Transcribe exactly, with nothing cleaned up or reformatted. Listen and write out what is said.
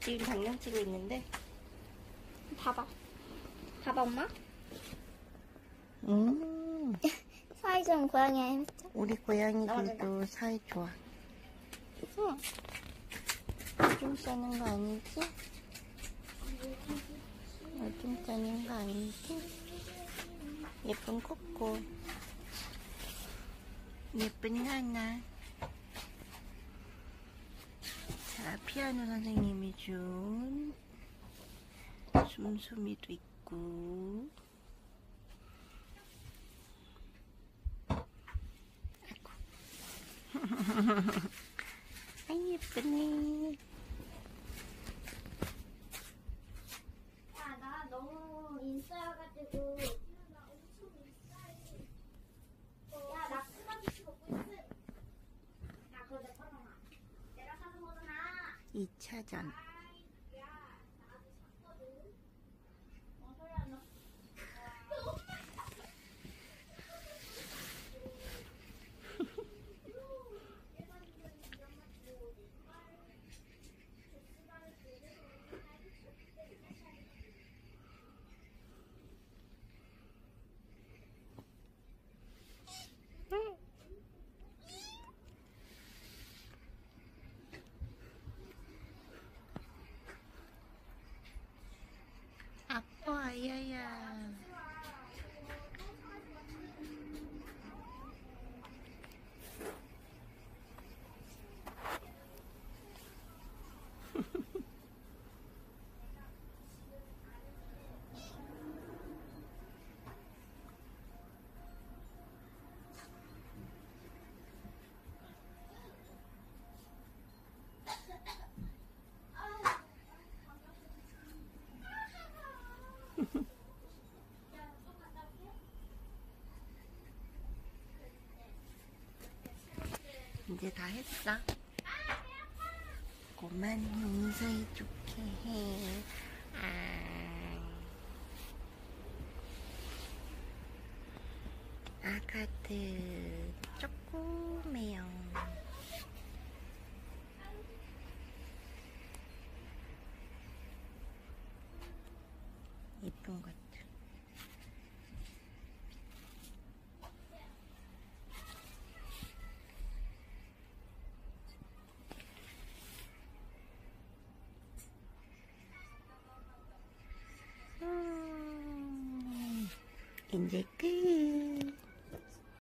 지금 장난치고 있는데. 봐봐. 봐봐, 엄마. 음. 사이좋은 고양이야, 햄스터. 우리 고양이들도 사이 좋아. 응. 오줌 싸는 거 아니지? 오줌 싸는 거 아니지? 예쁜 코코. 예쁜 하나. 자, 피아노 선생님이 준 숨숨이도 있고. 아이고. 아이, 예쁘네. 야, 나 너무 인싸여가지고. 야, 나 크다지 먹고 있어. 야, 그거 내 거잖아. 내가 사는 거잖아. 이 차전. 아빠, 아야야. 이제 다 했어. 고만 용서해줄게 해. 아. 아가들 쪼꼬매요. 예쁜 것들. 음, 이제 끝.